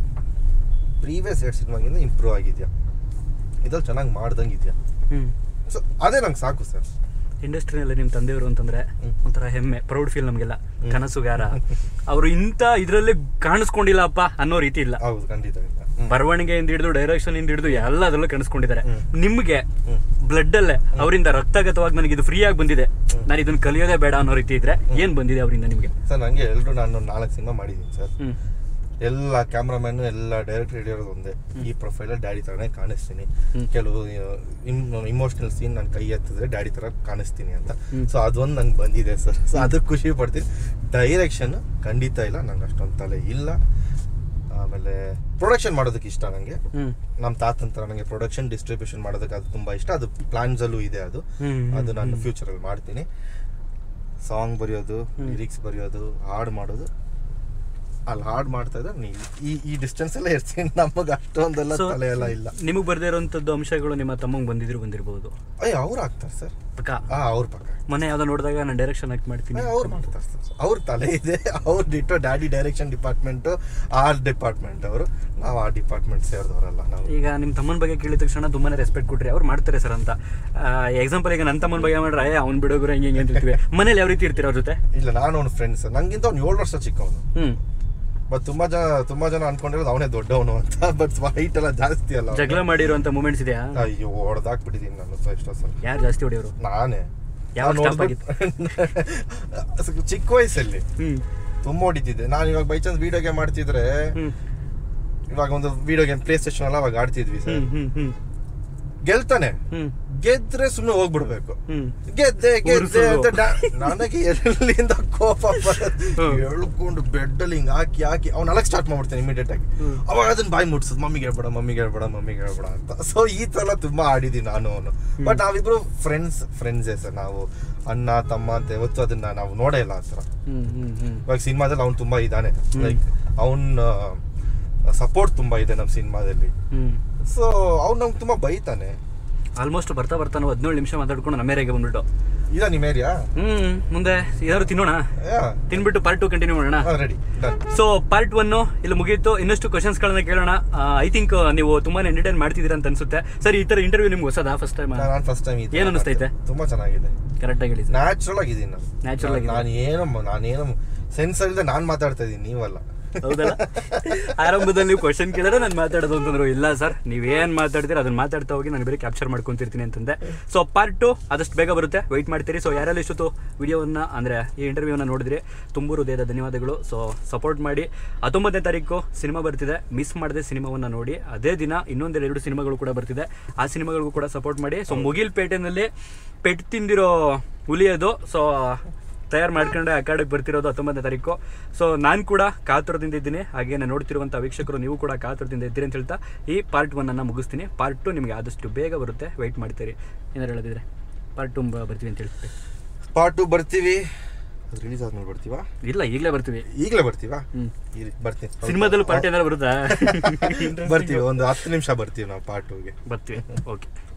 ಪ್ರೀವಿಯಸ್ 2 ಸಿನಿಮಾಗಿಂತ ಇಂಪ್ರೂವ್ ಆಗಿದ್ಯಾ, ಇದ್ರಲ್ಲಿ ಚೆನ್ನಾಗಿ ಮಾಡ್ದಂಗಿದ್ಯಾ. ಸೊ ಅದೇ ನಂಗೆ ಸಾಕು ಸರ್. ಇಂಡಸ್ಟ್ರಿನಲ್ಲಿ ನಿಮ್ಮ ತಂದೆಯವರು ಅಂತಂದ್ರೆ ಒಂಥರ ಹೆಮ್ಮೆ, ಪ್ರೌಡ್ ಫೀಲ್ ನಮಗೆಲ್ಲ. ಕನಸುಗಾರ ಅವರು ಇಂಥ ಇದರಲ್ಲಿ ಕಾಣಿಸ್ಕೊಂಡಿಲ್ಲಪ್ಪ ಅನ್ನೋ ರೀತಿ ಇಲ್ಲ. ಹೌದು, ಖಂಡಿತ. ಬರವಣಿಗೆಯಿಂದ ಹಿಡಿದು ಡೈರೆಕ್ಷನ್ ಇಂದ ಹಿಡಿದು ಎಲ್ಲದರಲ್ಲೂ ಕಾಣಿಸ್ಕೊಂಡಿದ್ದಾರೆ. ನಿಮ್ಗೆ ಬ್ಲಡ್ ಅಲ್ಲೇ ಅವರಿಂದ ರಕ್ತಗತವಾಗಿ ನನಗೆ ಇದು ಫ್ರೀ ಆಗಿ ಬಂದಿದೆ, ನಾನು ಇದನ್ನ ಕಲಿಯೋದೇ ಬೇಡ ಅನ್ನೋ ರೀತಿ ಇದ್ರೆ ಏನ್ ಬಂದಿದೆ ಅವರಿಂದ ನಿಮ್ಗೆ? ಸರ್ ನಂಗೆ ಎಲ್ರು ನಾನು 4 ಸಿನಿಮಾ ಮಾಡಿದ್ದೀನಿ ಸರ್. ಎಲ್ಲ ಕ್ಯಾಮ್ರಾಮನ್ ಎಲ್ಲ ಡೈರೆಕ್ಟರ್ ಹಿಡಿಯೋದು ಒಂದೇ, ಈ ಪ್ರೊಫೈಲಲ್ಲಿ ಡ್ಯಾಡಿ ಥರನೇ ಕಾಣಿಸ್ತೀನಿ. ಕೆಲವು ಇಮೋಷನಲ್ ಸೀನ್ ನಾನು ಕೈ ಎತ್ತಿದ್ರೆ ಡ್ಯಾಡಿ ಥರ ಕಾಣಿಸ್ತೀನಿ ಅಂತ. ಸೊ ಅದೊಂದು ನಂಗೆ ಬಂದಿದೆ ಸರ್. ಸೊ ಅದಕ್ಕೆ ಖುಷಿ ಪಡ್ತೀನಿ. ಡೈರೆಕ್ಷನ್ ಖಂಡಿತ ಇಲ್ಲ, ನಂಗೆ ಅಷ್ಟೊಂದು ತಲೆ ಇಲ್ಲ. ಆಮೇಲೆ ಪ್ರೊಡಕ್ಷನ್ ಮಾಡೋದಕ್ಕೆ ಇಷ್ಟ ನನಗೆ. ನಮ್ಮ ತಾತನ ಥರ ನನಗೆ ಪ್ರೊಡಕ್ಷನ್ ಡಿಸ್ಟ್ರಿಬ್ಯೂಷನ್ ಮಾಡೋದಕ್ಕೆ ಅದು ತುಂಬ ಇಷ್ಟ. ಅದು ಪ್ಲಾನ್ಸಲ್ಲೂ ಇದೆ. ಅದು ನಾನು ಫ್ಯೂಚರಲ್ಲಿ ಮಾಡ್ತೀನಿ. ಸಾಂಗ್ ಬರೆಯೋದು, ಲಿರಿಕ್ಸ್ ಬರೆಯೋದು, ಹಾಡು ಮಾಡೋದು, ಅಲ್ಲಿ ಹಾಡು ಮಾಡ್ತಾ ಇದ್ರೆ ಈ ಡಿಸ್ಟೆನ್ಸ್ ಎಲ್ಲ ಇರ್ತೀನಿ. ನಮಗೆ ಅಷ್ಟೊಂದೆಲ್ಲ ತಲೆ ಎಲ್ಲ ಇಲ್ಲ. ನಿಮಗೆ ಬರ್ದೇ ಇರೋಂಥದ್ದು ಅಂಶಗಳು ನಿಮ್ಮ ತಮ್ಮಂಗೆ ಬಂದಿರ್ಬೋದು? ಅಯ್ಯ ಅವ್ರು ಆಗ್ತಾರೆ ಸರ್, ಪಕ್ಕ. ಅವ್ರ ಪಕ್ಕ ಮೊನ್ನೆ ಯಾವ್ದೋ ನೋಡಿದಾಗ ನಾನು ಡೈರೆಕ್ಷನ್ ಆಕ್ಟ್ ಮಾಡ್ತೀನಿ, ಅವ್ರು ಮಾಡ್ತಾರೆ ಸರ್. ಅವ್ರ ತಲೆ ಇದೆ. ಅವ್ರು ditto daddy direction department, art department ಅವರು. ನಾವು ಆ ಡಿಪಾರ್ಟ್ಮೆಂಟ್ ಸೇರಿದವರಲ್ಲ ನಾವು. ಈಗ ನಿಮ್ಮ ತಮ್ಮನ ಬಗ್ಗೆ ಕೇಳಿದ ತಕ್ಷಣ ತುಂಬಾನೇ ರೆಸ್ಪೆಕ್ಟ್ ಕೊಟ್ರಿ, ಅವ್ರು ಮಾಡ್ತಾರೆ ಸರ್ ಅಂತ. ಎಕ್ಸಾಂಪಲ್ ಈಗ ನನ್ನ ತಮ್ಮನ ಬಗ್ಗೆ ಮಾಡ್ರೆ ಅವ್ನು ಬಿಡೋಗ್ರೆ ಹಿಂಗೆ ಅಂತಿರ್ತೀವಿ. ಮನೇಲಿ ಯಾವ ರೀತಿ ಇರ್ತೀರ ಅವ್ರ ಜೊತೆ? ಇಲ್ಲ, ನಾನು ಅವ್ನ ಫ್ರೆಂಡ್ಸ್. ನಂಗಿಂತ ಅವ್ನು 7 ವರ್ಷ ಚಿಕ್ಕವನು. ಬಟ್ ತುಂಬಾ ಜನ ಅನ್ಕೊಂಡಿರೋದು ಅವನೇ ದೊಡ್ಡವನು ಅಂತ. ಬಟ್ ಹೈಟ್ ಎಲ್ಲ ಜಾಸ್ತಿ ಅಲ್ಲ. ಜಗಳ ಮಾಡಿರುವಂತ ಮೂಮೆಂಟ್ಸ್ ಇದೆಯಾ? ಅಯ್ಯೋ, ಹೊಡೆದಾಕ್ಬಿಟ್ಟಿದ್ದೀನಿ ನಾನು ಎಷ್ಟೋ ಸಲ. ಯಾರು ಜಾಸ್ತಿ ಹೊಡೆಯೋರು? ನಾನೇ. ಚಿಕ್ಕ ವಯಸ್ಸಲ್ಲಿ ತುಂಬಾ ಹೊಡಿತಿದ್ದೆ ನಾನು. ಇವಾಗ ಬೈ ಚಾನ್ಸ್ ವಿಡಿಯೋ ಗೇಮ್ ಮಾಡ್ತಿದ್ರೆ, ಇವಾಗ ಒಂದು ವಿಡಿಯೋ ಗೇಮ್ ಪ್ಲೇ ಸ್ಟೇಷನ್ ಅಲ್ಲ, ಅವಾಗ ಆಡ್ತಿದ್ವಿ ಸರ್. ಗೆಲ್ತಾನೆ, ಗೆದ್ರೆ ಸುಮ್ಮನೆ ಹೋಗ್ಬಿಡ್ಬೇಕು. ಗೆದ್ದೆ ಅಂತ ನನಗೆ ಎಲ್ಲಿಂದ ಕೋಪ ಹೇಳ್ಕೊಂಡು ಬೆಡ್ ಅಲ್ಲಿ ಹಿಂಗ್ ಹಾಕಿ ಅವ್ನು ಅಲಕ್ ಸ್ಟಾರ್ಟ್ ಮಾಡ್ಬಿಡ್ತೇನೆ ಇಮಿಡಿಯೇಟ್ ಆಗಿ. ಅವಾಗ ಅದನ್ನ ಬಾಯಿ ಮುಟ್ಸೋದು, ಮಮ್ಮಿಗೆ ಹೇಳ್ಬೇಡ ಅಂತ. ಸೊ ಈ ತರ ತುಂಬಾ ಆಡಿದೀನಿ ನಾನು ಅವನು. ಬಟ್ ನಾವಿಬ್ರು ಫ್ರೆಂಡ್ಸೇ ಸರ್. ನಾವು ಅಣ್ಣ ತಮ್ಮ ಅಂತ ಯಾವತ್ತು ಅದನ್ನ ನಾವು ನೋಡೇ ಇಲ್ಲ ಆ ಥರ. ಇವಾಗ ಸಿನಿಮಾದಲ್ಲಿ ಅವ್ನು ತುಂಬಾ ಇದ್ದಾನೆ, ಲೈಕ್ ಅವನ ಸಪೋರ್ಟ್ ತುಂಬಾ ಇದೆ ನಮ್ಮ ಸಿನಿಮಾದಲ್ಲಿ. ಸೊ ಅವ್ನು ನಮ್ಗೆ ತುಂಬಾ ಬೈತಾನೆ. ಆಲ್ಮೋಸ್ಟ್ ಬರ್ತಾ 17 ನಿಮಿಷ ಮಾತಾಡ್ಕೊಂಡು ನಮ್ಮ ಏರಿಯಾಗೆ ಬಂದ್ಬಿಟ್ಟು. ಇದ ನಿಮ್ಮ ಏರಿಯಾ? ಮುಂದೆ ಏನಾದ್ರು ತಿನ್ನೋಣ, ತಿನ್ಬಿಟ್ಟು ಪಾರ್ಟ್ 2 ಕಂಟಿನ್ಯೂ ಮಾಡೋಣ. ರೆಡಿ. ಸೊ ಪಾರ್ಟ್ 1 ಇಲ್ಲಿ ಮುಗೀತು. ಇನ್ನಷ್ಟು ಕ್ವಶನ್ಸ್ ಗಳನ್ನ ಕೇಳೋಣ. ಐ ಥಿಂಕ್ ನೀವು ತುಂಬಾ ಎಂಟರ್ಟೈನ್ ಮಾಡ್ತಿದ್ದೀರಾ ಅಂತ ಅನ್ಸುತ್ತೆ ಸರ್. ಈ ತರ ಇಂಟರ್ವ್ಯೂ ನಿಮ್ಗೆ ಹೊಸದಾ? First time? ನಾನು ಫಸ್ಟ್ ಟೈಮ್. ಏನ್ ಅನಿಸ್ತೈತೆ? ತುಂಬಾ ಚೆನ್ನಾಗಿದೆ. ಕರೆಕ್ಟ್ ಆಗಿ ಹೇಳಿ. ನ್ಯಾಚುರಲ್ ಆಗಿದ್ದೀನಿ ನಾನು. ನ್ಯಾಚುರಲ್ ಆಗಿ ನಾನೇನು ಸೆನ್ಸ್ ಇಲ್ಲದೆ ನಾನು ಮಾತಾಡ್ತಾ ಇದ್ದೀನಿ, ನೀವಲ್ಲ. ಹೌದಲ್ಲ? ಆರಂಭದಲ್ಲಿ ನೀವು ಕ್ವಶನ್ ಕೇಳಿದ್ರೆ ನಾನು ಮಾತಾಡೋದು ಅಂತಂದ್ರು, ಇಲ್ಲ ಸರ್ ನೀವೇನ್ ಮಾತಾಡ್ತೀರ ಅದನ್ನ ಮಾತಾಡ್ತಾ ಹೋಗಿ ನಾನು ಬೇರೆ ಕ್ಯಾಪ್ಚರ್ ಮಾಡ್ಕೊಂತಿರ್ತೀನಿ ಅಂತಂದೆ. ಸೊ ಪಾರ್ಟ್ 2 ಆದಷ್ಟು ಬೇಗ ಬರುತ್ತೆ, ವೆಯ್ಟ್ ಮಾಡ್ತೀರಿ. ಸೊ ಯಾರೆಲ್ಲ ಇಷ್ಟೊತ್ತು ವಿಡಿಯೋವನ್ನ ಅಂದ್ರೆ ಈ ಇಂಟರ್ವ್ಯೂನ ನೋಡಿದ್ರಿ ತುಂಬ ಹೃದಯದ ಧನ್ಯವಾದಗಳು. ಸೊ ಸಪೋರ್ಟ್ ಮಾಡಿ. 19ನೇ ತಾರೀಕು ಸಿನಿಮಾ ಬರ್ತಿದೆ, ಮಿಸ್ ಮಾಡದೆ ಸಿನಿಮಾವನ್ನ ನೋಡಿ. ಅದೇ ದಿನ ಇನ್ನೊಂದೆರಡು ಸಿನಿಮಾಗಳು ಕೂಡ ಬರ್ತಿದೆ, ಆ ಸಿನಿಮಾಗಳಿಗೂ ಕೂಡ ಸಪೋರ್ಟ್ ಮಾಡಿ. ಸೊ ಮುಗಿಲ್ಪೇಟೆನಲ್ಲಿ ಪೆಟ್ಟು ತಿಂದಿರೋ ಹುಲಿಯೋದು. ಸೊ ತಯಾರು ಮಾಡ್ಕೊಂಡೆ ಅಕಾಡೆಗೆ ಬರ್ತಿರೋದು 19ನೇ ತಾರೀಕು. ಸೊ ನಾನು ಕೂಡ ಕಾತುರದಿಂದ ಇದ್ದೀನಿ, ಹಾಗೆ ನೋಡ್ತಿರುವಂಥ ವೀಕ್ಷಕರು ನೀವು ಕೂಡ ಕಾತುರದಿಂದ ಇದ್ದೀರಿ ಅಂತ ಹೇಳ್ತಾ ಈ ಪಾರ್ಟ್ 1 ಮುಗಿಸ್ತೀನಿ. ಪಾರ್ಟ್ 2 ನಿಮಗೆ ಆದಷ್ಟು ಬೇಗ ಬರುತ್ತೆ, ವೆಯ್ಟ್ ಮಾಡ್ತೀರಿ. ಏನಾರು ಹೇಳೋದಿದ್ರೆ ಪಾರ್ಟ್ 2 ಬರ್ತೀವಿ ಅಂತ ಹೇಳ್ತೀವಿ. ಪಾರ್ಟ್ 2 ಬರ್ತೀವಿ. ರಿಲೀಸ್ ಆದ್ಮೇಲೆ ಬರ್ತೀವಾ? ಇಲ್ಲ, ಈಗಲೇ ಬರ್ತೀವಿ. ಈಗಲೇ ಬರ್ತೀವಾ? ಬರ್ತೀನಿ. ಸಿನಿಮಾದಲ್ಲಿ ಪಾರ್ಟ್ ಏನಾದ್ರು ಬರುತ್ತಾ? ಬರ್ತೀವಿ, ಒಂದು 10 ನಿಮಿಷ ಬರ್ತೀವಿ ನಾವು ಪಾರ್ಟ್ 2ಗೆ. ಬರ್ತೀವಿ. ಓಕೆ.